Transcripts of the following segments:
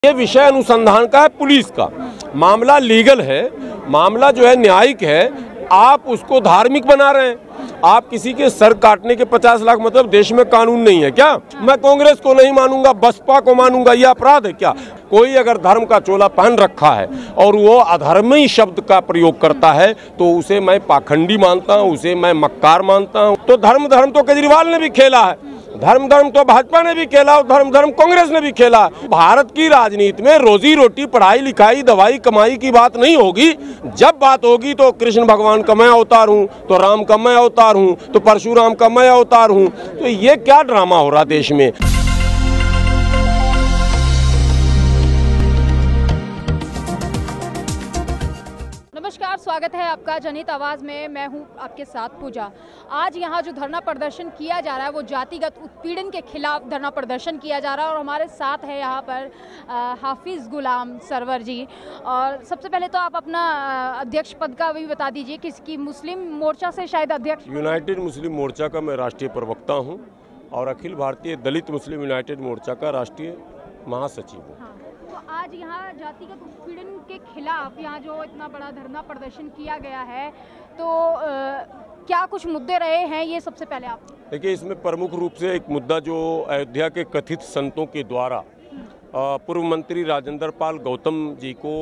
ये विषय अनुसंधान का है, पुलिस का मामला लीगल है, मामला जो है न्यायिक है। आप उसको धार्मिक बना रहे हैं। आप किसी के सर काटने के 50 लाख मतलब देश में कानून नहीं है क्या? मैं कांग्रेस को नहीं मानूंगा, बसपा को मानूंगा, ये अपराध है क्या? कोई अगर धर्म का चोला पहन रखा है और वो अधर्मी शब्द का प्रयोग करता है तो उसे मैं पाखंडी मानता हूँ, उसे मैं मक्कार मानता हूँ। तो धर्म तो केजरीवाल ने भी खेला है, धर्म तो भाजपा ने भी खेला और धर्म कांग्रेस ने भी खेला। भारत की राजनीति में रोजी रोटी, पढ़ाई लिखाई, दवाई कमाई की बात नहीं होगी। जब बात होगी तो कृष्ण भगवान का मैं अवतार हूँ, तो राम का मैं अवतार हूँ, तो परशुराम का मैं अवतार हूँ। तो ये क्या ड्रामा हो रहा देश में। नमस्कार, स्वागत है आपका जनहित आवाज़ में। मैं हूं आपके साथ पूजा। आज यहां जो धरना प्रदर्शन किया जा रहा है वो जातिगत उत्पीड़न के खिलाफ धरना प्रदर्शन किया जा रहा है और हमारे साथ है यहां पर हाफिज़ गुलाम सरवर जी। और सबसे पहले तो आप अपना अध्यक्ष पद का भी बता दीजिए, किसकी मुस्लिम मोर्चा से शायद अध्यक्ष? यूनाइटेड मुस्लिम मोर्चा का मैं राष्ट्रीय प्रवक्ता हूँ और अखिल भारतीय दलित मुस्लिम यूनाइटेड मोर्चा का राष्ट्रीय महासचिव हूँ। हाँ, तो आज यहाँ जातिगत उत्पीड़न के खिलाफ यहाँ जो इतना बड़ा धरना प्रदर्शन किया गया है तो क्या कुछ मुद्दे रहे हैं, ये सबसे पहले आप देखिए। इसमें प्रमुख रूप से एक मुद्दा जो अयोध्या के कथित संतों के द्वारा पूर्व मंत्री राजेंद्र पाल गौतम जी को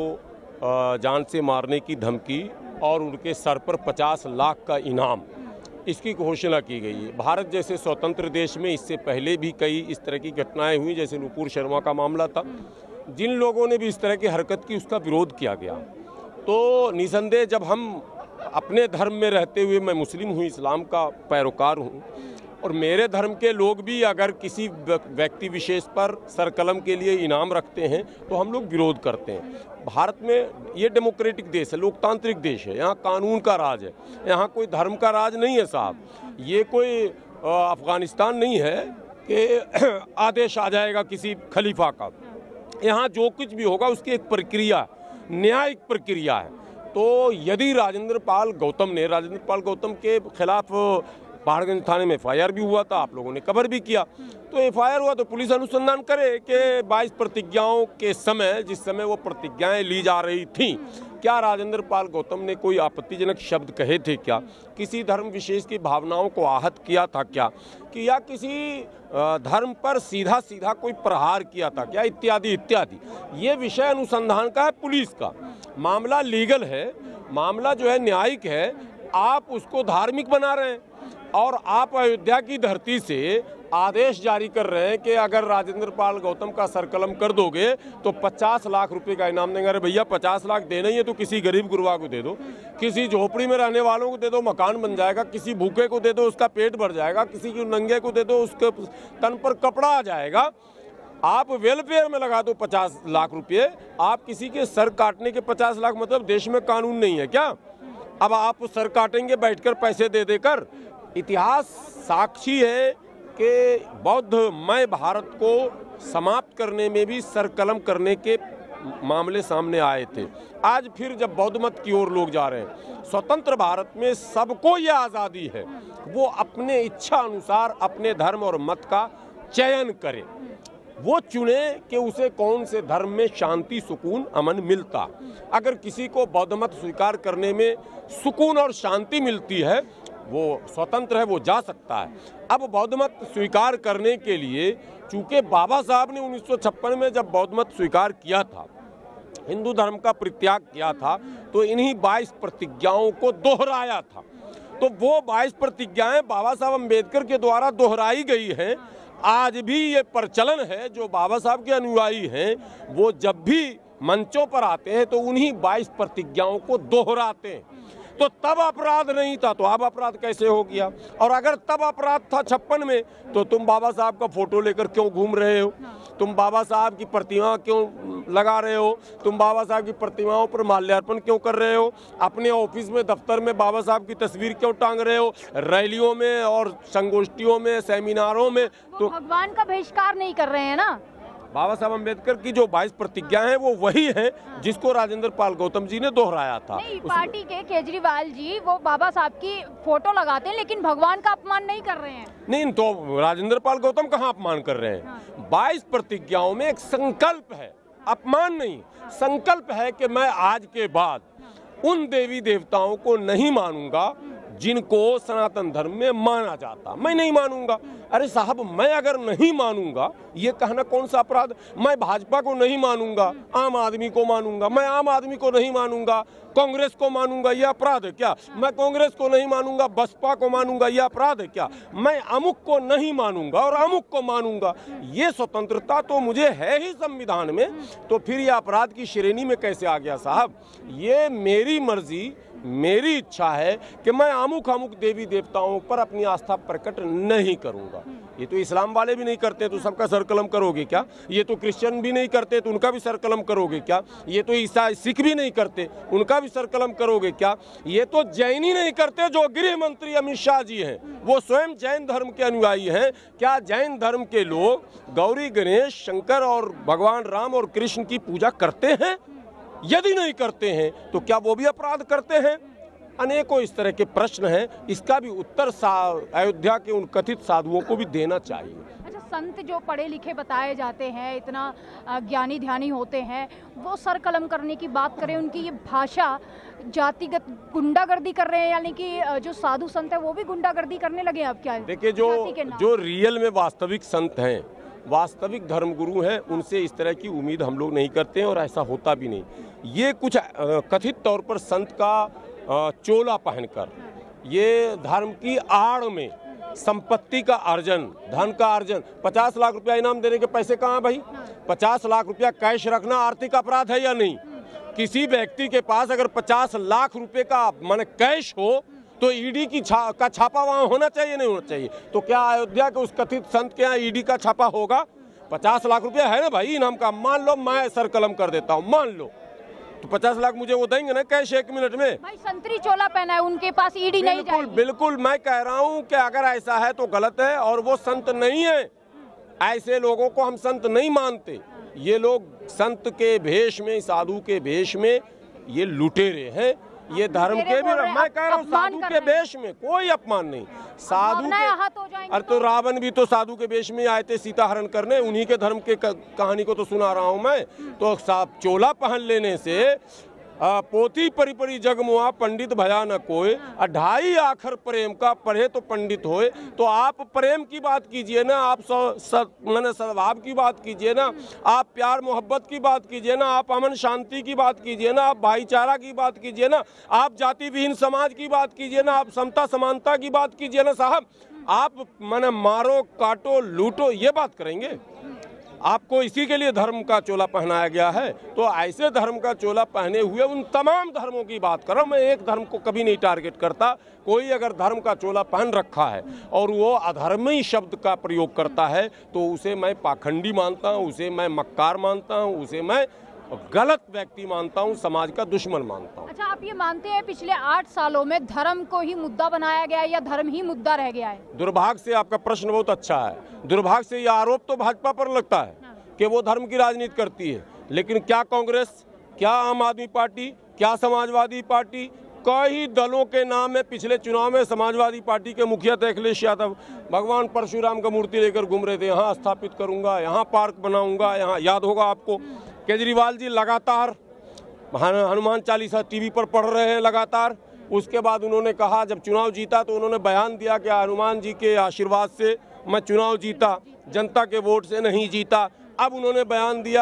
जान से मारने की धमकी और उनके सर पर 50 लाख का इनाम, इसकी घोषणा की गई है। भारत जैसे स्वतंत्र देश में इससे पहले भी कई इस तरह की घटनाएं हुई, जैसे नुपुर शर्मा का मामला था। जिन लोगों ने भी इस तरह की हरकत की उसका विरोध किया गया। तो निसंदेह जब हम अपने धर्म में रहते हुए, मैं मुस्लिम हूँ, इस्लाम का पैरोकार हूँ, और मेरे धर्म के लोग भी अगर किसी व्यक्ति विशेष पर सरकलम के लिए इनाम रखते हैं तो हम लोग विरोध करते हैं। भारत में ये डेमोक्रेटिक देश है, लोकतांत्रिक देश है, यहाँ कानून का राज है, यहाँ कोई धर्म का राज नहीं है साहब। ये कोई अफगानिस्तान नहीं है कि आदेश आ जाएगा किसी खलीफा का। यहाँ जो कुछ भी होगा उसकी एक प्रक्रिया, न्यायिक प्रक्रिया है। तो यदि राजेंद्र पाल गौतम के खिलाफ पहाड़गंज थाने में FIR भी हुआ था, आप लोगों ने कवर भी किया, तो FIR हुआ तो पुलिस अनुसंधान करे कि 22 प्रतिज्ञाओं के समय, जिस समय वो प्रतिज्ञाएं ली जा रही थीं, क्या राजेंद्र पाल गौतम ने कोई आपत्तिजनक शब्द कहे थे क्या? किसी धर्म विशेष की भावनाओं को आहत किया था क्या? कि या किसी धर्म पर सीधा सीधा कोई प्रहार किया था क्या? इत्यादि इत्यादि। ये विषय अनुसंधान का है, पुलिस का मामला लीगल है, मामला जो है न्यायिक है। आप उसको धार्मिक बना रहे हैं और आप अयोध्या की धरती से आदेश जारी कर रहे हैं कि अगर राजेंद्र पाल गौतम का सरकलम कर दोगे तो 50 लाख रुपए का इनाम देंगे। अरे भैया, 50 लाख देना ही है तो किसी गरीब गुरबा को दे दो, किसी झोपड़ी में रहने वालों को दे दो, मकान बन जाएगा, किसी भूखे को दे दो, उसका पेट भर जाएगा, किसी को नंगे को दे दो, उसके तन पर कपड़ा आ जाएगा। आप वेलफेयर में लगा दो 50 लाख रुपये। आप किसी के सर काटने के 50 लाख मतलब देश में कानून नहीं है क्या? अब आप सर काटेंगे बैठकर पैसे दे देकर। इतिहास साक्षी है कि बौद्धमय भारत को समाप्त करने में भी सरकलम करने के मामले सामने आए थे। आज फिर जब बौद्ध मत की ओर लोग जा रहे हैं, स्वतंत्र भारत में सबको यह आज़ादी है वो अपने इच्छा अनुसार अपने धर्म और मत का चयन करे, वो चुने कि उसे कौन से धर्म में शांति, सुकून, अमन मिलता। अगर किसी को बौद्ध मत स्वीकार करने में सुकून और शांति मिलती है, वो स्वतंत्र है, वो जा सकता है। अब बौद्ध मत स्वीकार करने के लिए, चूंकि बाबा साहब ने 1956 में जब बौद्ध मत स्वीकार किया था, हिंदू धर्म का परित्याग किया था, तो इन्हीं 22 प्रतिज्ञाओं को दोहराया था। तो वो 22 प्रतिज्ञाएं बाबा साहब अम्बेडकर के द्वारा दोहराई गई हैं। आज भी ये प्रचलन है, जो बाबा साहब के अनुयायी हैं वो जब भी मंचों पर आते हैं तो उन्हीं 22 प्रतिज्ञाओं को दोहराते हैं। तो तब अपराध नहीं था तो अब अपराध कैसे हो गया? और अगर तब अपराध था 56 में तो तुम बाबा साहब का फोटो लेकर क्यों घूम रहे हो? तुम बाबा साहब की प्रतिमा क्यों लगा रहे हो? तुम बाबा साहब की प्रतिमाओं पर माल्यार्पण क्यों कर रहे हो? अपने ऑफिस में, दफ्तर में बाबा साहब की तस्वीर क्यों टांग रहे हो? रैलियों में और संगोष्ठियों में, सेमिनारों में तो भगवान का बहिष्कार नहीं कर रहे हैं ना। बाबा साहब अम्बेडकर की जो 22 प्रतिज्ञाएं हैं वो वही हैं जिसको राजेंद्र पाल गौतम जी ने दोहराया था। नहीं, पार्टी के केजरीवाल जी वो बाबा साहब की फोटो लगाते हैं लेकिन भगवान का अपमान नहीं कर रहे हैं। नहीं, तो राजेंद्र पाल गौतम कहाँ अपमान कर रहे हैं? 22 प्रतिज्ञाओं में एक संकल्प है अपमान नहीं, संकल्प है कि मैं आज के बाद उन देवी देवताओं को नहीं मानूंगा जिनको सनातन धर्म में माना जाता, मैं नहीं मानूंगा। अरे साहब, मैं अगर नहीं मानूंगा ये कहना कौन सा अपराध? मैं भाजपा को नहीं मानूंगा, आम आदमी को मानूंगा। मैं आम आदमी को नहीं मानूंगा, कांग्रेस को मानूंगा, ये अपराध है क्या? मैं कांग्रेस को नहीं मानूंगा, बसपा को मानूंगा, ये अपराध है क्या? मैं अमुक को नहीं मानूंगा और अमुक को मानूंगा, ये स्वतंत्रता तो मुझे है ही संविधान में, तो फिर ये अपराध की श्रेणी में कैसे आ गया साहब? ये मेरी मर्जी, मेरी इच्छा है कि मैं अमुक अमुक देवी देवताओं पर अपनी आस्था प्रकट नहीं करूंगा। ये तो इस्लाम वाले भी नहीं करते तो सबका सर कलम करोगे क्या? ये तो क्रिश्चियन भी नहीं करते तो उनका भी सर कलम करोगे क्या? ये तो ईसाई सिख भी नहीं करते, उनका भी सर कलम करोगे क्या? ये तो जैन ही नहीं करते, जो गृह मंत्री अमित शाह जी हैं वो स्वयं जैन धर्म के अनुयायी हैं। क्या जैन धर्म के लोग गौरी, गणेश, शंकर और भगवान राम और कृष्ण की पूजा करते हैं? यदि नहीं करते हैं तो क्या वो भी अपराध करते हैं? अनेकों इस तरह के प्रश्न हैं, इसका भी उत्तर अयोध्या के उन कथित साधुओं को भी देना चाहिए। अच्छा, संत जो पढ़े लिखे बताए जाते हैं, इतना ज्ञानी ध्यानी होते हैं, वो सर कलम करने की बात करें, उनकी ये भाषा जातिगत गुंडागर्दी कर रहे हैं, यानी कि जो साधु संत है वो भी गुंडागर्दी करने लगे अब क्या? देखिए, जो रियल में वास्तविक संत हैं, वास्तविक धर्मगुरु हैं, उनसे इस तरह की उम्मीद हम लोग नहीं करते हैं और ऐसा होता भी नहीं। ये कुछ कथित तौर पर संत का चोला पहनकर ये धर्म की आड़ में संपत्ति का अर्जन, धन का अर्जन, 50 लाख रुपया इनाम देने के पैसे कहाँ हैं भाई? 50 लाख रुपया कैश रखना आर्थिक अपराध है या नहीं? किसी व्यक्ति के पास अगर 50 लाख रुपए का माने कैश हो तो ईडी की का छापा वहाँ होना चाहिए, नहीं होना चाहिए? तो क्या अयोध्या के उस कथित संत के यहाँ ईडी का छापा होगा? 50 लाख रुपया है ना भाई इनाम का, मान लो मैं सर कलम कर देता हूँ, मान लो, तो 50 लाख मुझे वो देंगे ना कैश 1 मिनट में? भाई संतरी चोला पहना है, उनके पास ईडी नहीं जाएगी। बिल्कुल, मैं कह रहा हूँ कि अगर ऐसा है तो गलत है और वो संत नहीं है। ऐसे लोगों को हम संत नहीं मानते। ये लोग संत के भेष में, साधु के भेष में ये लुटेरे हैं। ये धर्म के भी, मैं कह रहा हूँ साधु के वेश में कोई अपमान नहीं। साधु के, अरे तो रावण भी तो साधु के वेश में आए थे सीता हरण करने, उन्हीं के धर्म के कहानी को तो सुना रहा हूँ मैं। तो चोला पहन लेने से पोथी परी परी जगमुआ पंडित भया न कोय, 2.5 आखर प्रेम का पढ़े तो पंडित होए। तो आप प्रेम की बात कीजिए ना, आप सद्भाव की बात कीजिए ना, आप प्यार मोहब्बत की बात कीजिए ना, आप अमन शांति की बात कीजिए ना, आप भाईचारा की बात कीजिए ना, आप जाति विहीन समाज की बात कीजिए ना, आप समता समानता की बात कीजिए ना साहब। आप मारो काटो लूटो ये बात करेंगे? आपको इसी के लिए धर्म का चोला पहनाया गया है। तो ऐसे धर्म का चोला पहने हुए उन तमाम धर्मों की बात कर रहा हूँ मैं, एक धर्म को कभी नहीं टारगेट करता। कोई अगर धर्म का चोला पहन रखा है और वो अधर्मी शब्द का प्रयोग करता है तो उसे मैं पाखंडी मानता हूँ, उसे मैं मक्कार मानता हूँ, उसे मैं गलत व्यक्ति मानता हूँ, समाज का दुश्मन मानता हूँ। अच्छा, आप ये मानते हैं पिछले 8 सालों में धर्म को ही मुद्दा बनाया गया है या धर्म ही मुद्दा रह गया है? दुर्भाग्य से आपका प्रश्न बहुत अच्छा है। दुर्भाग्य से यह आरोप तो भाजपा पर लगता है कि वो धर्म की राजनीति करती है, लेकिन क्या कांग्रेस, क्या आम आदमी पार्टी, क्या समाजवादी पार्टी, कई दलों के नाम में पिछले चुनाव में समाजवादी पार्टी के मुखिया अखिलेश यादव भगवान परशुराम का मूर्ति लेकर घूम रहे थे, यहाँ स्थापित करूंगा, यहाँ पार्क बनाऊंगा, यहाँ, याद होगा आपको। केजरीवाल जी लगातार हनुमान चालीसा टीवी पर पढ़ रहे हैं लगातार। उसके बाद उन्होंने कहा, जब चुनाव जीता तो उन्होंने बयान दिया कि हनुमान जी के आशीर्वाद से मैं चुनाव जीता, जनता के वोट से नहीं जीता। अब उन्होंने बयान दिया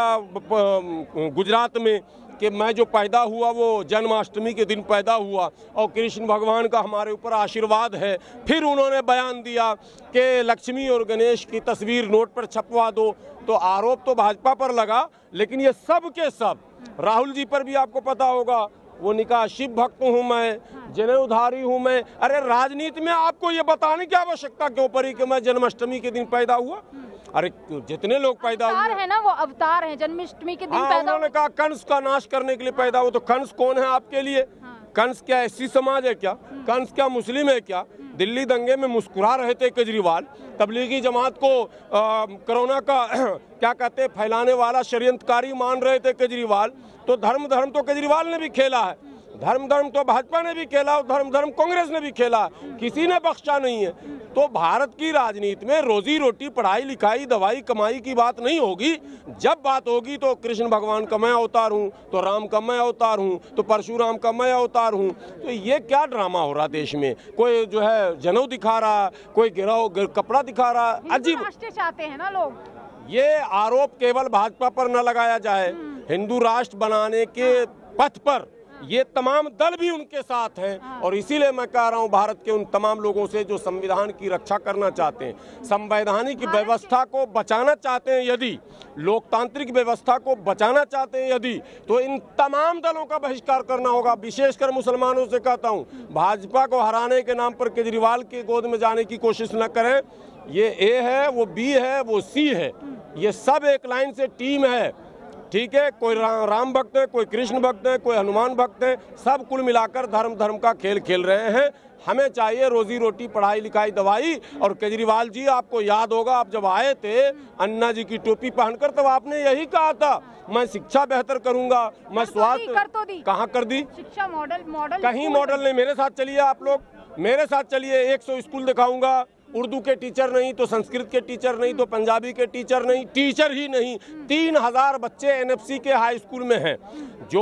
गुजरात में कि मैं जो पैदा हुआ वो जन्माष्टमी के दिन पैदा हुआ और कृष्ण भगवान का हमारे ऊपर आशीर्वाद है। फिर उन्होंने बयान दिया कि लक्ष्मी और गणेश की तस्वीर नोट पर छपवा दो। तो आरोप तो भाजपा पर लगा, लेकिन ये सब के सब, राहुल जी पर भी आपको पता होगा, वो निकाह शिव भक्त हूँ मैं, जनेऊधारी हूँ मैं। अरे राजनीति में आपको ये बताने की आवश्यकता क्यों पड़ी कि मैं जन्माष्टमी के दिन पैदा हुआ? अरे जितने लोग पैदा हुए है ना, वो अवतार हैं, जन्माष्टमी के दिन पैदा। उन्होंने कहा कंस का नाश करने के लिए पैदा हुआ। तो कंस कौन है आपके लिए? कंस क्या एससी समाज है क्या? कंस क्या मुस्लिम है क्या? दिल्ली दंगे में मुस्कुरा रहे थे केजरीवाल, तबलीगी जमात को कोरोना का क्या कहते हैं फैलाने वाला षड्यंत्रकारी मान रहे थे केजरीवाल। तो धर्म तो केजरीवाल ने भी खेला है। धर्म तो भाजपा ने भी खेला और धर्म कांग्रेस ने भी खेला, किसी ने बख्शा नहीं है। तो भारत की राजनीति में रोजी रोटी, पढ़ाई लिखाई, दवाई कमाई की बात नहीं होगी। जब बात होगी तो कृष्ण भगवान का मैं अवतार हूँ, तो राम का मैं अवतार हूँ, तो परशुराम का मैं अवतार हूँ। तो ये क्या ड्रामा हो रहा देश में? कोई जो है जनेऊ दिखा रहा, कोई गिराव कपड़ा दिखा रहा, अजीब राष्ट्र चाहते हैं ना लोग। ये आरोप केवल भाजपा पर न लगाया जाए, हिंदू राष्ट्र बनाने के पथ पर ये तमाम दल भी उनके साथ हैं। और इसीलिए मैं कह रहा हूं भारत के उन तमाम लोगों से जो संविधान की रक्षा करना चाहते हैं, संवैधानिक व्यवस्था को बचाना चाहते हैं, यदि लोकतांत्रिक व्यवस्था को बचाना चाहते हैं यदि, तो इन तमाम दलों का बहिष्कार करना होगा। विशेषकर मुसलमानों से कहता हूं, भाजपा को हराने के नाम पर केजरीवाल की गोद में जाने की कोशिश न करें। ये ए है, वो बी है, वो सी है, ये सब एक लाइन से टीम है, ठीक है। कोई राम भक्त है, कोई कृष्ण भक्त है, कोई हनुमान भक्त है, सब कुल मिलाकर धर्म का खेल खेल रहे हैं। हमें चाहिए रोजी रोटी, पढ़ाई लिखाई, दवाई। और केजरीवाल जी, आपको याद होगा आप जब आए थे अन्ना जी की टोपी पहनकर, तब आपने यही कहा था, मैं शिक्षा बेहतर करूंगा, मैं स्वास्थ्य। कहाँ कर दी शिक्षा? मॉडल कहीं मॉडल नहीं। मेरे साथ चलिए, आप लोग मेरे साथ चलिए, 100 स्कूल दिखाऊंगा। उर्दू के टीचर नहीं तो संस्कृत के टीचर नहीं तो पंजाबी के टीचर नहीं, टीचर ही नहीं। 3000 बच्चे एनएफसी के हाई स्कूल में हैं। जो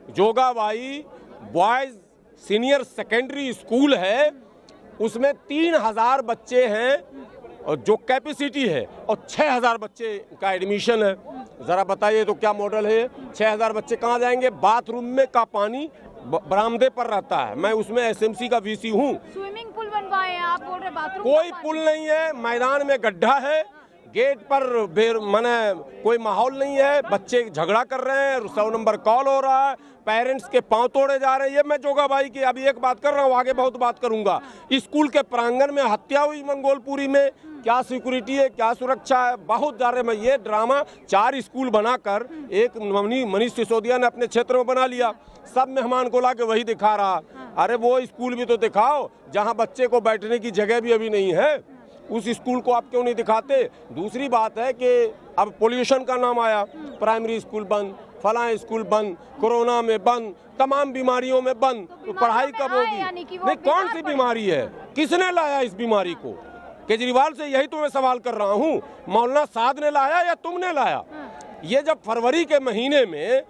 Jogabai boys senior secondary school है, उसमें 3000 बच्चे हैं और जो कैपेसिटी है, और 6000 बच्चे का एडमिशन है। जरा बताइए तो क्या मॉडल है? 6000 बच्चे कहाँ जाएंगे? बाथरूम में का पानी बरामदे पर रहता है। मैं उसमें एसएमसी का वीसी हूँ। स्विमिंग पूल बनवाए हैं, आप बोल रहे बाथरूम? कोई पुल नहीं है, मैदान में गड्ढा है, गेट पर माने कोई माहौल नहीं है, बच्चे झगड़ा कर रहे हैं, 100 नंबर कॉल हो रहा है, पेरेंट्स के पांव तोड़े जा रहे हैं। ये मैं जोगाबाई की अभी एक बात कर रहा हूँ, आगे बहुत बात करूंगा। स्कूल के प्रांगण में हत्या हुई मंगोलपुरी में, क्या सिक्योरिटी है, क्या सुरक्षा है, बहुत जा रहे में। ये ड्रामा 4 स्कूल बनाकर एक मनीष सिसोदिया ने अपने क्षेत्र में बना लिया, सब मेहमान को ला के वही दिखा रहा। अरे वो स्कूल भी तो दिखाओ जहाँ बच्चे को बैठने की जगह भी अभी नहीं है, उस स्कूल को आप क्यों नहीं दिखाते? दूसरी बात है कि अब पोल्यूशन का नाम आया, प्राइमरी स्कूल बंद, फलां स्कूल बंद, कोरोना में बंद, तमाम बीमारियों में बंद, तो पढ़ाई कब होगी? नहीं, कौन सी बीमारी है? किसने लाया इस बीमारी को? केजरीवाल से यही तो मैं सवाल कर रहा हूँ। मौलाना साद ने लाया या तुमने लाया? ये जब फरवरी के महीने में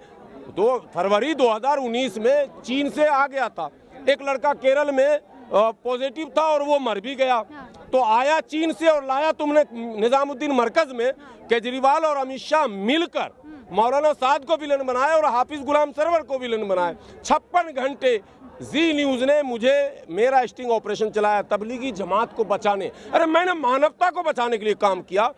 फरवरी 2019 में चीन से आ गया था, एक लड़का केरल में पॉजिटिव था और वो मर भी गया, तो आया चीन से और लाया तुमने निजामुद्दीन मरकज में। केजरीवाल और अमित शाह मिलकर मौलाना साद को विलन बनाया और हाफिज गुलाम सरवर को विलन बनाया। 56 घंटे जी न्यूज ने मेरा स्टिंग ऑपरेशन चलाया तबलीगी जमात को बचाने। अरे मैंने मानवता को बचाने के लिए काम किया।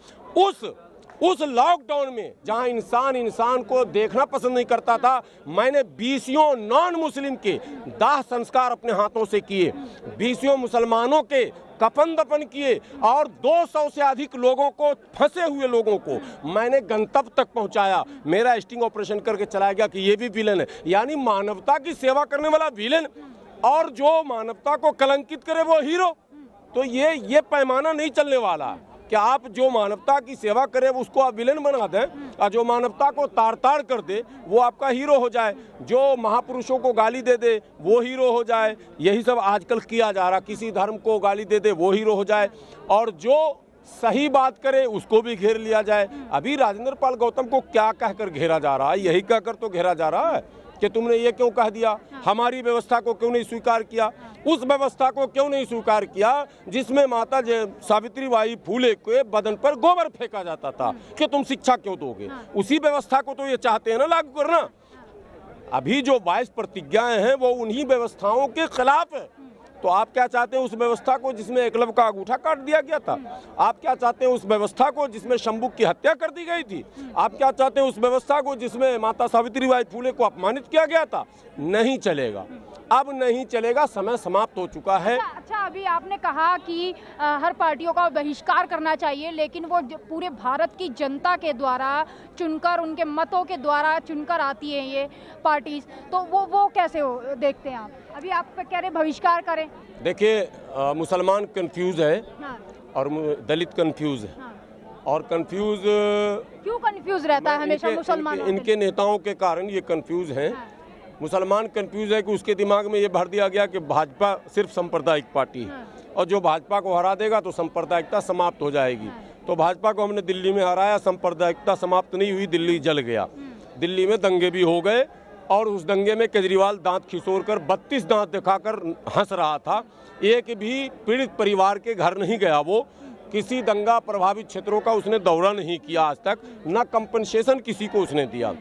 उस लॉकडाउन में जहां इंसान को देखना पसंद नहीं करता था, मैंने 20 नॉन मुस्लिम के दाह संस्कार अपने हाथों से किए, 20 मुसलमानों के कफन दफन किए, और 200 से अधिक लोगों को, फंसे हुए लोगों को मैंने गंतव्य तक पहुंचाया। मेरा स्टिंग ऑपरेशन करके चलाया गया कि ये भी विलन है, यानी मानवता की सेवा करने वाला विलन, और जो मानवता को कलंकित करे वो हीरो। तो ये पैमाना नहीं चलने वाला कि आप जो मानवता की सेवा करे उसको आप विलेन बना दें, और जो मानवता को ताड़ कर दे वो आपका हीरो हो जाए, जो महापुरुषों को गाली दे दे वो हीरो हो जाए। यही सब आजकल किया जा रहा, किसी धर्म को गाली दे दे वो हीरो हो जाए, और जो सही बात करे उसको भी घेर लिया जाए। अभी राजेंद्र पाल गौतम को क्या कहकर घेरा जा रहा है? यही कहकर तो घेरा जा रहा है कि तुमने ये क्यों कह दिया, हमारी व्यवस्था को क्यों नहीं स्वीकार किया, उस व्यवस्था को क्यों नहीं स्वीकार किया जिसमें माता सावित्रीबाई फूले के बदन पर गोबर फेंका जाता था, कि तुम शिक्षा क्यों दोगे? उसी व्यवस्था को तो ये चाहते हैं ना लागू करना। अभी जो 22 प्रतिज्ञाएं हैं वो उन्हीं व्यवस्थाओं के खिलाफ है। तो आप क्या चाहते हैं? उस व्यवस्था को जिसमें एकलव्य का अंगूठा काट दिया गया था? आप क्या चाहते हैं? उस व्यवस्था को जिसमें शंभुक की हत्या कर दी गई थी? आप क्या चाहते हैं? उस व्यवस्था को जिसमें माता सावित्रीबाई फूले को अपमानित किया गया था? नहीं चलेगा, अब नहीं चलेगा, समय समाप्त हो चुका है। अच्छा, अभी आपने कहा कि हर पार्टियों का बहिष्कार करना चाहिए, लेकिन वो पूरे भारत की जनता के द्वारा चुनकर, उनके मतों के द्वारा चुनकर आती है ये पार्टीज, तो वो कैसे देखते हैं आप? अभी आप कह रहे बहिष्कार करें। देखिए, मुसलमान कंफ्यूज है, और दलित कंफ्यूज है, और कंफ्यूज क्यों कंफ्यूज रहता है हमेशा मुसलमान? इनके नेताओं के कारण ये कंफ्यूज हैं। मुसलमान कंफ्यूज है कि उसके दिमाग में ये भर दिया गया कि भाजपा सिर्फ सांप्रदायिक पार्टी है और जो भाजपा को हरा देगा तो सांप्रदायिकता समाप्त हो जाएगी। तो भाजपा को हमने दिल्ली में हराया, सांप्रदायिकता समाप्त नहीं हुई, दिल्ली जल गया। दिल्ली में दंगे भी हो गए और उस दंगे में केजरीवाल दांत खिसोड़ कर 32 दांत दिखाकर हंस रहा था। एक भी पीड़ित परिवार के घर नहीं गया, वो किसी दंगा प्रभावित क्षेत्रों का उसने दौरा नहीं किया आज तक, न कंपनसेशन किसी को उसने दिया।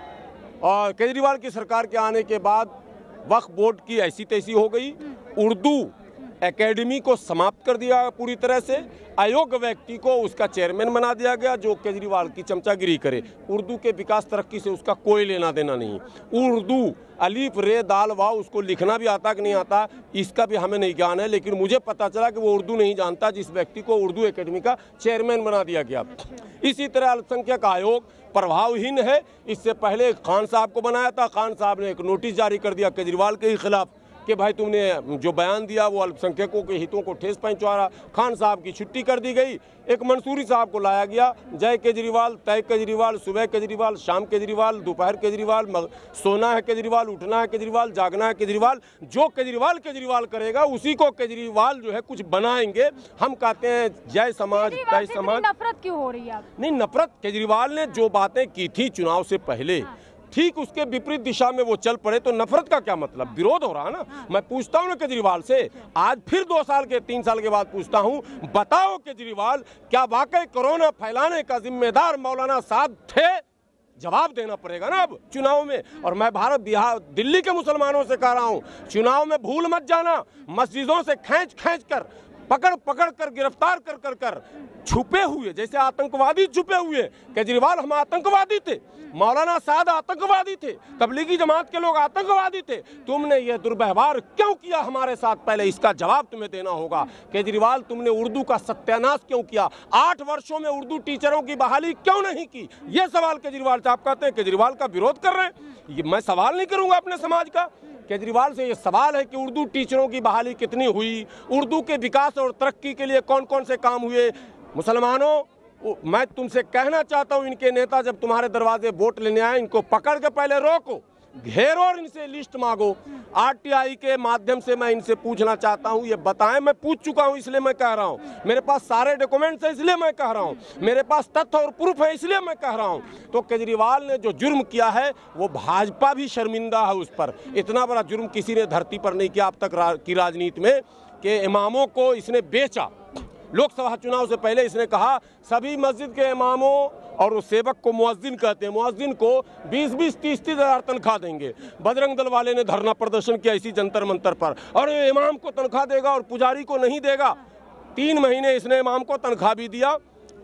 और केजरीवाल की सरकार के आने के बाद वक्फ बोर्ड की ऐसी तैसी हो गई, उर्दू एकेडमी को समाप्त कर दिया पूरी तरह से, अयोग्य व्यक्ति को उसका चेयरमैन बना दिया गया जो केजरीवाल की चमचागिरी करे। उर्दू के विकास तरक्की से उसका कोई लेना देना नहीं। उर्दू अलीफ रे दाल वाव उसको लिखना भी आता कि नहीं आता इसका भी हमें नहीं ज्ञान है, लेकिन मुझे पता चला कि वो उर्दू नहीं जानता जिस व्यक्ति को उर्दू एकेडमी का चेयरमैन बना दिया गया। इसी तरह अल्पसंख्यक आयोग प्रभावहीन है। इससे पहले खान साहब को बनाया था, खान साहब ने एक नोटिस जारी कर दिया केजरीवाल के खिलाफ कि भाई तुमने जो बयान दिया वो अल्पसंख्यकों के हितों को ठेस पहुंचा रहा। खान साहब की छुट्टी कर दी गई, एक मंसूरी साहब को लाया गया। जय केजरीवाल, तय केजरीवाल, सुबह केजरीवाल, शाम केजरीवाल, दोपहर केजरीवाल, सोना है केजरीवाल, उठना है केजरीवाल, जागना है केजरीवाल। जो केजरीवाल केजरीवाल करेगा उसी को केजरीवाल जो है कुछ बनाएंगे। हम कहते हैं जय समाज तय समाज। नफरत क्यों हो रही है? नहीं, नफरत केजरीवाल ने जो बातें की थी चुनाव से पहले ठीक उसके विपरीत दिशा में वो चल पड़े तो नफरत का क्या मतलब? विरोध हो रहा है ना। मैं पूछता हूँ ना केजरीवाल से, आज फिर 2 साल के 3 साल के बाद पूछता हूँ, बताओ केजरीवाल क्या वाकई कोरोना फैलाने का जिम्मेदार मौलाना साहब थे? जवाब देना पड़ेगा ना अब चुनाव में। और मैं भारत बिहार दिल्ली के मुसलमानों से कह रहा हूँ, चुनाव में भूल मत जाना, मस्जिदों से खींच कर पकड़ कर गिरफ्तार कर छुपे हुए, जैसे आतंकवादी छुपे हुए। केजरीवाल हम आतंकवादी थे, मौलाना साद आतंकवादी थे, तबलीगी जमात के लोग आतंकवादी थे। तुमने ये दुर्व्यवहार क्यों किया हमारे साथ? पहले इसका जवाब तुम्हें देना होगा। केजरीवाल, तुमने उर्दू का सत्यानाश क्यों किया? 8 वर्षों में उर्दू टीचरों की बहाली क्यों नहीं की? ये सवाल केजरीवाल से आप कहते हैं केजरीवाल का विरोध कर रहे हैं। ये मैं सवाल नहीं करूंगा अपने समाज का। केजरीवाल से ये सवाल है कि उर्दू टीचरों की बहाली कितनी हुई, उर्दू के विकास और तरक्की के लिए कौन कौन से काम हुए। मुसलमानों, मैं तुमसे कहना चाहता हूं, इनके नेता जब तुम्हारे दरवाजे वोट लेने आए, इनको पकड़ के पहले रोको, घेरो और इनसे लिस्ट मांगो। आरटीआई के माध्यम से मैं इनसे पूछना चाहता हूं, ये बताएं। मैं पूछ चुका हूं इसलिए मैं कह रहा हूं, मेरे पास सारे डॉक्यूमेंट्स है इसलिए मैं कह रहा हूं, मेरे पास तथ्य और प्रूफ है इसलिए मैं कह रहा हूं। तो केजरीवाल ने जो जुर्म किया है वो भाजपा भी शर्मिंदा है उस पर। इतना बड़ा जुर्म किसी ने धरती पर नहीं किया अब तक की राजनीति में कि इमामों को इसने बेचा। लोकसभा चुनाव से पहले इसने कहा सभी मस्जिद के इमामों और उस सेवक को मुअज्जिन कहते हैं, मुअज्जिन को 20-20, 30-30 हज़ार तनख्वाह देंगे। बजरंग दल वाले ने धरना प्रदर्शन किया इसी जंतर मंतर पर, और इमाम को तनख्वाह देगा और पुजारी को नहीं देगा। 3 महीने इसने इमाम को तनख्वाह भी दिया।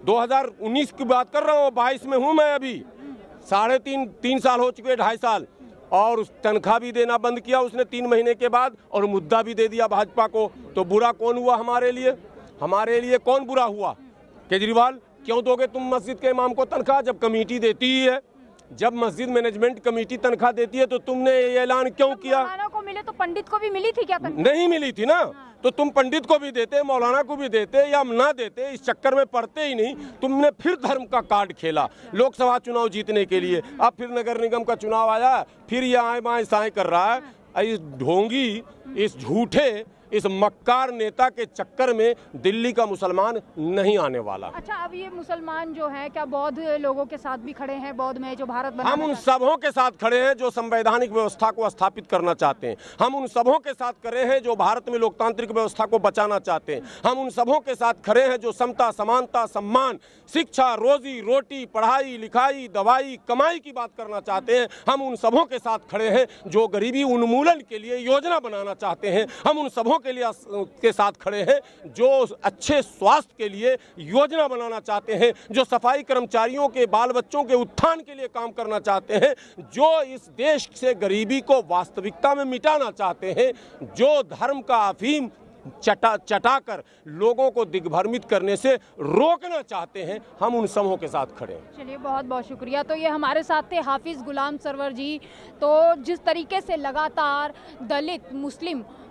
2019 की बात कर रहा हूँ, 22 में हूँ मैं अभी, 3.5 साल हो चुके, 2.5 साल, और उस तनख्वाह भी देना बंद किया उसने 3 महीने के बाद, और मुद्दा भी दे दिया भाजपा को। तो बुरा कौन हुआ हमारे लिए? हमारे लिए कौन बुरा हुआ? केजरीवाल, क्यों दोगे तुम मस्जिद के इमाम को तनख्वाह जब कमेटी देती ही है? जब मस्जिद मैनेजमेंट कमेटी तनख्वाह देती है तो तुमने ये ऐलान क्यों किया? मौलाना को मिले तो पंडित को भी मिली थी क्या तनख्वाह? नहीं मिली थी ना। तो तुम पंडित को भी देते, मौलाना को भी देते, या ना देते, इस चक्कर में पड़ते ही नहीं। तुमने फिर धर्म का कार्ड खेला लोकसभा चुनाव जीतने के लिए। अब फिर नगर निगम का चुनाव आया, फिर ये आए बाएं साएं कर रहा है। इस ढोंगी, इस झूठे, इस मक्कार नेता के चक्कर में दिल्ली का मुसलमान नहीं आने वाला। अच्छा, अब ये मुसलमान जो है क्या बौद्ध लोगों के साथ भी खड़े हैं? बौद्ध में जो भारत बनाना हम उन सबों के साथ खड़े हैं जो संवैधानिक व्यवस्था को स्थापित करना चाहते हैं। हम उन सबों के साथ खड़े हैं जो भारत में लोकतांत्रिक व्यवस्था को बचाना चाहते हैं। हम उन सबों के साथ खड़े हैं जो समता, समानता, सम्मान, शिक्षा, रोजी रोटी, पढ़ाई लिखाई, दवाई, कमाई की बात करना चाहते हैं। हम उन सबों के साथ खड़े हैं जो गरीबी उन्मूलन के लिए योजना बनाना चाहते हैं। हम उन सबों के साथ खड़े हैं जो अच्छे स्वास्थ्य के लिए योजना बनाना चाहते हैं, जो सफाई कर्मचारियों के बाल बच्चों के उत्थान के लिए काम करना चाहते हैं, जो इस देश से गरीबी को वास्तविकता में मिटाना चाहते हैं, जो धर्म का अफीम चटाकर लोगों को दिग्भ्रमित करने से रोकना चाहते हैं। हम उन समूहों के साथ खड़े हैं। चलिए, बहुत बहुत शुक्रिया। तो ये हमारे साथ थे हाफिज गुलाम सरवर जी। तो जिस तरीके से लगातार दलित, मुस्लिम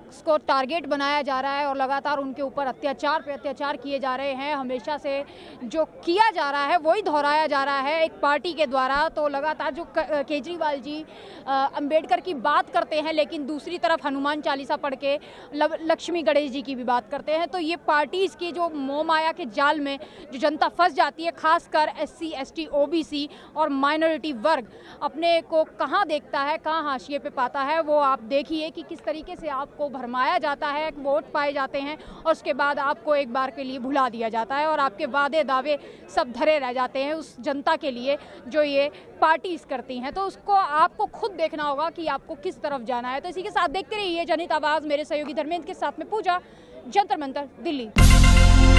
को टारगेट बनाया जा रहा है और लगातार उनके ऊपर अत्याचार पे अत्याचार किए जा रहे हैं। हमेशा से जो किया जा रहा है वही दोहराया जा रहा है एक पार्टी के द्वारा। तो लगातार जो केजरीवाल जी अंबेडकर की बात करते हैं, लेकिन दूसरी तरफ हनुमान चालीसा पढ़ के लक्ष्मी गणेश जी की भी बात करते हैं। तो ये पार्टीज की जो मोह माया के जाल में जो जनता फंस जाती है, खासकर SC ST OBC और माइनॉरिटी वर्ग अपने को कहाँ देखता है, कहाँ हाशिए पे पाता है, वो आप देखिए कि किस तरीके से आपको भरमाया जाता है, वोट पाए जाते हैं और उसके बाद आपको एक बार के लिए भुला दिया जाता है और आपके वादे दावे सब धरे रह जाते हैं उस जनता के लिए जो ये पार्टीज करती हैं। तो उसको आपको खुद देखना होगा कि आपको किस तरफ जाना है। तो इसी के साथ देखते रहिए जनहित आवाज़। मेरे सहयोगी धर्मेंद्र के साथ में पूजा, जंतर मंतर, दिल्ली।